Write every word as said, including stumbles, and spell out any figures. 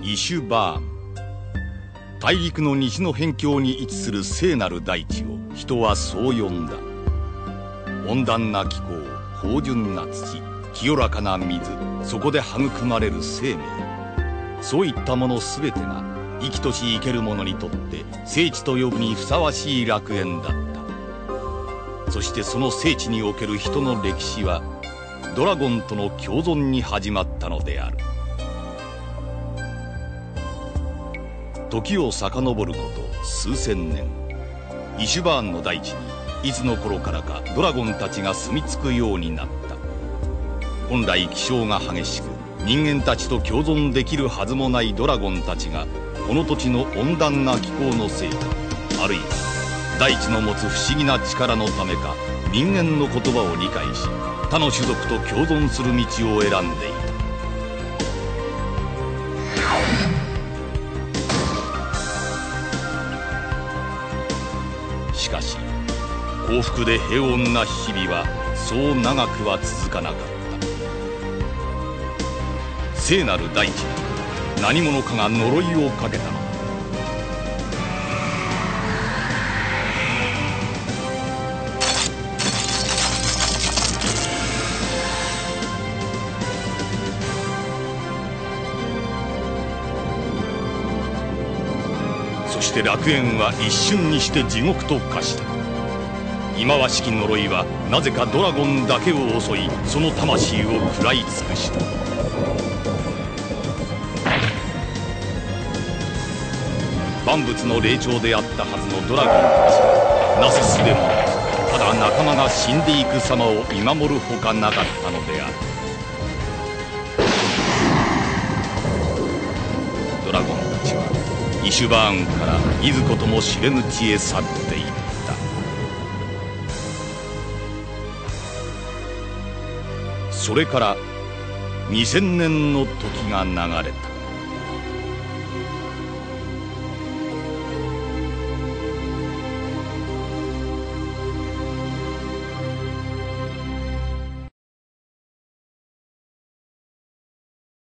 イシュバーン。大陸の西の辺境に位置する聖なる大地を人はそう呼んだ。温暖な気候、芳醇な土、清らかな水、そこで育まれる生命、そういったもの全てが生きとし生ける者にとって聖地と呼ぶにふさわしい楽園だった。そしてその聖地における人の歴史はドラゴンとの共存に始まったのである。時を遡ること数千年、イシュバーンの大地にいつの頃からかドラゴンたちが住み着くようになった。本来気性が激しく人間たちと共存できるはずもないドラゴンたちがこの土地の温暖な気候のせいか、あるいは大地の持つ不思議な力のためか、人間の言葉を理解し他の種族と共存する道を選んでいた。しかし幸福で平穏な日々はそう長くは続かなかった。聖なる大地に何者かが呪いをかけたのだ。そして楽園は一瞬にして地獄と化した。忌まわしき呪いはなぜかドラゴンだけを襲い、その魂を食らい尽くした。万物の霊長であったはずのドラゴンたちはなすすべもなく、ただ仲間が死んでいく様を見守るほかなかったのである。ドラゴンたちはイシュバーンからいずことも知れぬ地へ去っていった。それからにせんねんの時が流れた。